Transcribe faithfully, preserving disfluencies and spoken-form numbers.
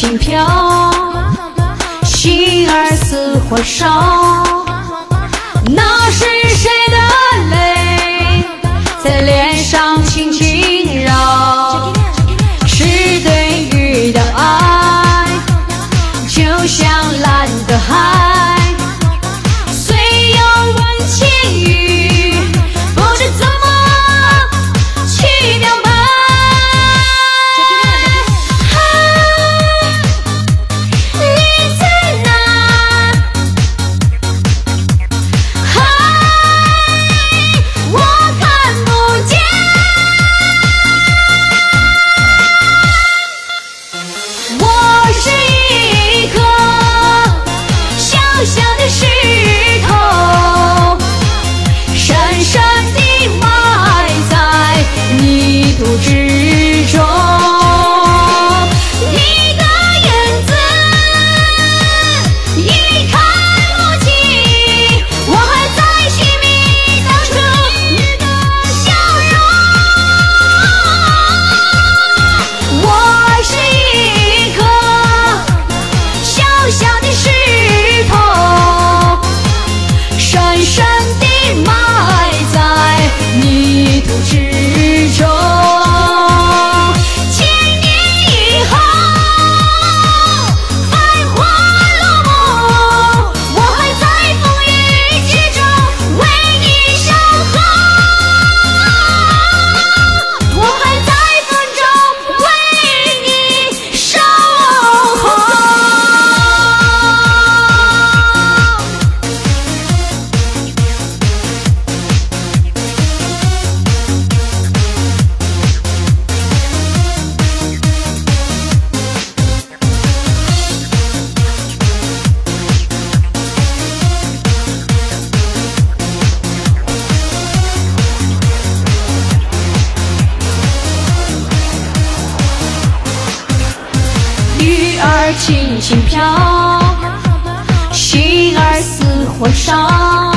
轻飘，心儿似火烧。那是谁的泪在脸上轻轻绕？是对鱼的爱，就像蓝的海，虽有温情雨，不知怎么去表白。你在哪？我看不见。我是一颗小小的石头，深深地埋在泥土之中。你的影子已看不清，我还在寻觅当初你的笑容。我是一颗小小的石头，深深地埋在泥土之中。千年以后，繁华落幕，我还在风雨之中为你守候，我还在风中为你守候。鱼儿轻轻飘，心儿似火烧。